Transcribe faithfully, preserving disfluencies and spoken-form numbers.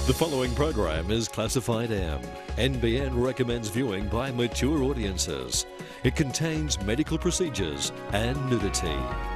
The following program is classified M. N B N recommends viewing by mature audiences. It contains medical procedures and nudity.